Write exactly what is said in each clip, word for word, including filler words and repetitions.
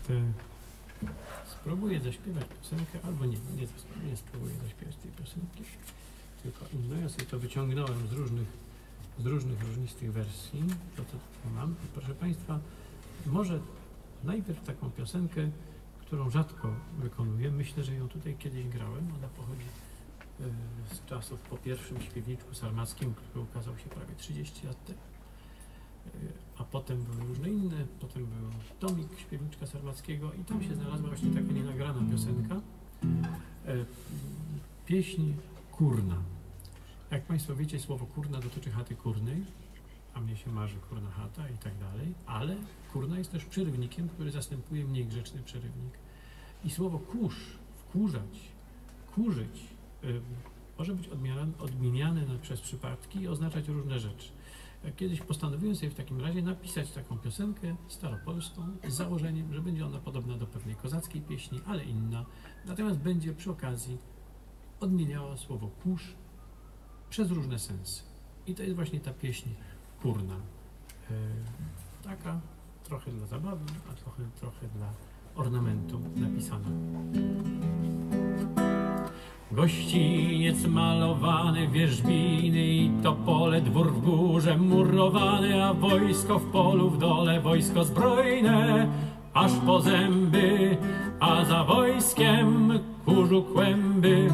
Spróbuję zaśpiewać piosenkę, albo nie, nie, nie spróbuję zaśpiewać tej piosenki, tylko inną. Ja sobie to wyciągnąłem z różnych, z różnych różnistych wersji, to co tu mam. I proszę Państwa, może najpierw taką piosenkę, którą rzadko wykonuję. Myślę, że ją tutaj kiedyś grałem. Ona pochodzi y, z czasów po pierwszym śpiewniczku sarmackim, który ukazał się prawie trzydzieści lat temu. A potem były różne inne, potem był tomik śpiewniczka sarmackiego i tam się znalazła właśnie taka nienagrana piosenka, pieśń kurna. Jak Państwo wiecie, słowo kurna dotyczy chaty kurnej, a mnie się marzy kurna chata i tak dalej, ale kurna jest też przerywnikiem, który zastępuje mniej grzeczny przerywnik. I słowo kurz, wkurzać, kurzyć, może być odmieniane, odmieniane przez przypadki i oznaczać różne rzeczy. Kiedyś postanowiłem sobie w takim razie napisać taką piosenkę staropolską z założeniem, że będzie ona podobna do pewnej kozackiej pieśni, ale inna. Natomiast będzie przy okazji odmieniała słowo kurz przez różne sensy. I to jest właśnie ta pieśń kurna. E, taka trochę dla zabawy, a trochę, trochę dla ornamentu napisana. Gościniec malowany, wierzbiny i topole, dwór w górze murowany, a wojsko w polu w dole, wojsko zbrojne, aż po zęby, a za wojskiem kurzu kłęby.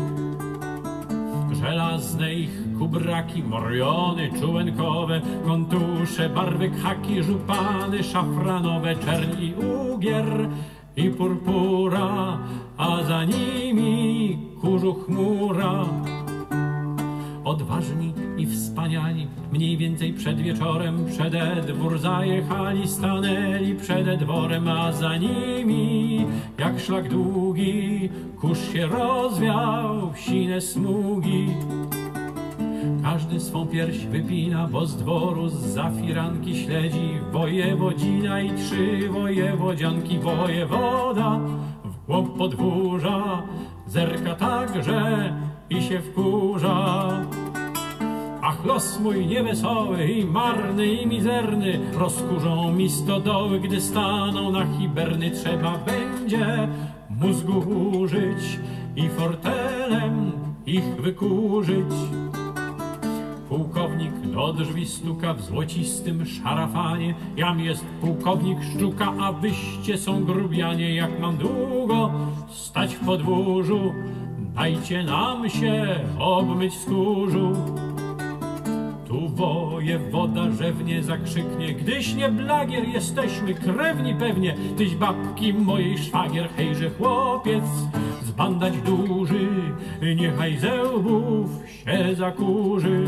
Żelazne ich kubraki, moriony czółenkowe, kontusze, barwy khaki, żupany szafranowe, czerń i ugier i purpura, a za nimi kurzu chmura. Odważni i wspaniali, mniej więcej przed wieczorem, przede dwór zajechali, stanęli przede dworem, a za nimi, jak szlak długi, kurz się rozwiał w sine smugi. Każdy swą pierś wypina, bo z dworu zza firanki śledzi wojewodzina i trzy wojewodzianki. Wojewoda w głąb podwórza zerka także i się wkurza. Ach, los mój niewesoły i marny i mizerny, rozkurzą mi stodoły, gdy staną na hiberny. Trzeba będzie mózgu użyć i fortelem ich wykurzyć. Pułkownik do drzwi stuka w złocistym szarafanie. Jam jest pułkownik Szczuka, a wyście są grubianie. Jak mam długo stać w podwórzu, dajcie nam się obmyć z kurzu. Tu wojewoda rzewnie zakrzyknie, gdyś nie blagier, jesteśmy krewni pewnie. Tyś babki mojej szwagier, hejże chłopiec, zbandać duży, niechaj ze łbów się zakurzy.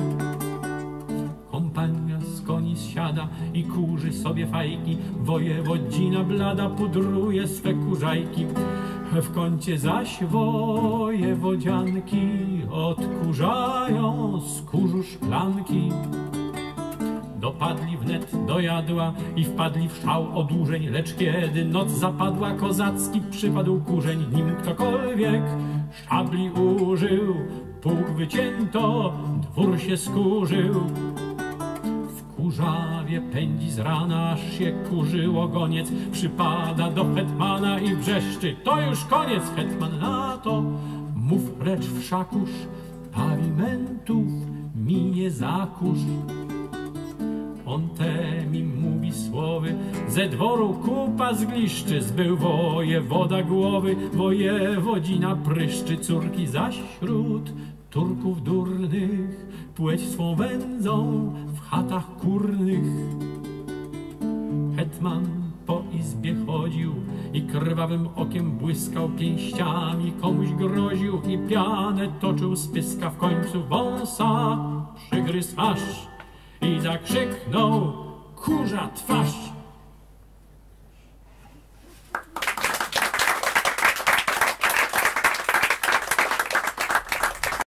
Kompania z koni zsiada i kurzy sobie fajki, wojewodzina blada pudruje swe kurzajki. W kącie zaś wojewodzianki odkurzają z kurzu szklanki. Dopadli wnet do jadła i wpadli w szał odurzeń, lecz kiedy noc zapadła, kozacki przypadł kurzeń. Nim ktokolwiek szabli użył, pułk wycięto, dwór się skurzył. W kurzawie pędzi z rana, aż się kurzyło goniec, przypada do hetmana i wrzeszczy: to już koniec! Hetman na to: mów precz wszakusz, pawimentów mi nie zakurz. On te mi mówi słowy, ze dworu kupa zgliszczy, zbył wojewoda głowy, wojewodzina pryszczy. Córki zaś wśród Turków durnych płeć swą wędzą w chatach kurnych. Hetman po izbie chodził i krwawym okiem błyskał, pięściami komuś groził i pianę toczył z pyska. W końcu wąsa przygryzł aż i zakrzyknął: kurza twarz!